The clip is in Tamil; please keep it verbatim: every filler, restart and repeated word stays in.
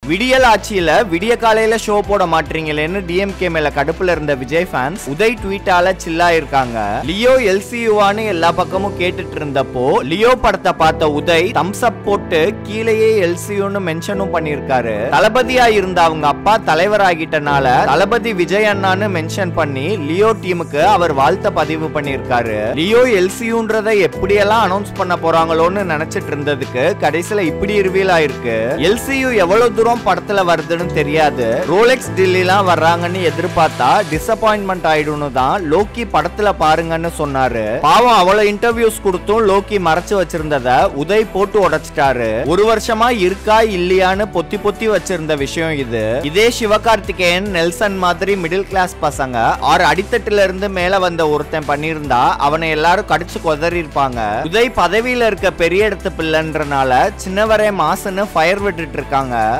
விடியல் ஆட்சியில விடிய காலையில ஷோ போட மாட்டீங்களேன்னு டிஎம்கே மேல கடுப்புல இருந்த விஜய் ஃபேன்ஸ் உதய் ட்வீட்டால சில்லா இருக்காங்க. லியோ எல்சியூவான்னு எல்லா பக்கமும் கேட்டுட்டு இருந்தப்போ லியோ படத்தை பார்த்த உதய் தம்ஸ் அப் போட்டு கீழேயே எல்சியூன்னு மென்ஷனும் பண்ணிருக்காரு. தளபதியா இருந்த அவங்க அப்பா தலைவராகிட்டனால தளபதி விஜய் அண்ணான்னு மென்ஷன் பண்ணி லியோ டீமுக்கு அவர் வாழ்த்த பதிவு பண்ணிருக்காரு. லியோ எல்சியூன்றதை எப்படியெல்லாம் அனௌன்ஸ் பண்ண போறாங்களோன்னு நினைச்சிட்டு இருந்ததுக்கு கடைசியில இப்படி ரிவீல் ஆயிருக்கு. எல்சியூ எவ்வளவு தூரம் படத்துல வருதுன்னு தெரியாது. ரோலெக்ஸ் டில்லிலாம் வர்றாங்கன்னு எதிர்பார்த்தா டிசப்பாயின்மெண்ட் ஆயிடும்னு தான் லோக்கி படத்துல பாருங்கன்னு சொன்னாரு. பாவம் அவ்வளவு இன்டர்வியூஸ் கொடுத்தும் லோக்கி மறைச்சு வச்சிருந்தத உதய் போட்டு உடைச்சிட்டாரு. ஒரு வருஷமா இருக்கா இல்லையான்னு பொத்தி பொத்தி வச்சிருந்த விஷயம் இது. இதே சிவகார்த்திகேயன் நெல்சன் மாதிரி மிடில் கிளாஸ் பசங்க ஆறு அடித்தட்டுல இருந்து மேல வந்த ஒருத்தன் பண்ணிருந்தா அவனை எல்லாரும் கடிச்சு கொதறி இருப்பாங்க. உதய் பதவியில இருக்க பெரிய இடத்து பிள்ளைன்றனால சின்னவரே மாசுன்னு ஃபயர் விட்டுட்டு இருக்காங்க.